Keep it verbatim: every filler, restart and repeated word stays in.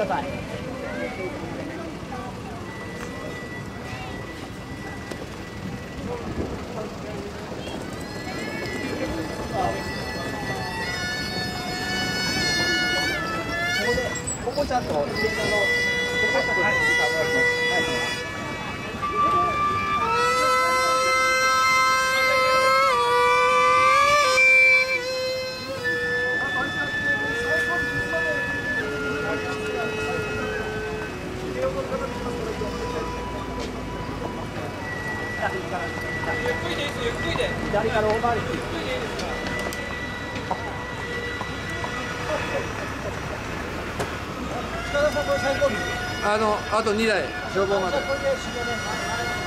ださい。ここで、ここちゃんと、ここちゃんと、ここちゃんと、はい。 ゆっくりでいいです、ゆっくりで。 左から大回り。 ゆっくりでいいですから。 北田さん、これ最後尾。 あのあとにだい消防まで。 これで終了です。